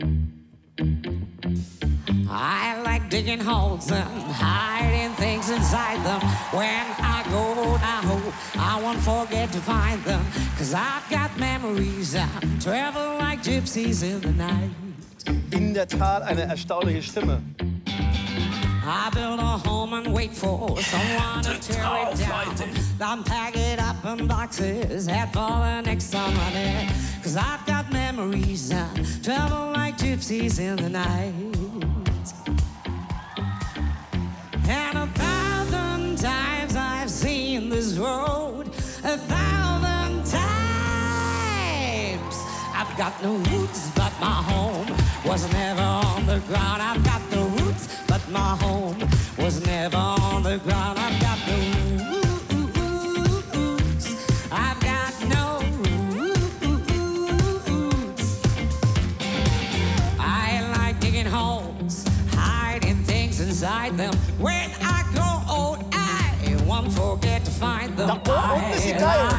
I like digging holes and hiding things inside them. When I go down, I won't forget to find them. 'Cause I've got memories and travel like gypsies in the night. In der Tat eine erstaunliche Stimme. I build a home and wait for someone to tear it down. Then pack it up in boxes, head for the next somebody. 'Cause I've got memories and travel like gypsies in the night. And 1,000 times I've seen this road, 1,000 times. I've got no roots, but my home was never on the ground. I've got no roots, but my home was never on the ground. I've got no roots. I've got no roots. I like digging holes, hiding things inside them. When I grow old, I won't forget to find them. Da oben ist die geil.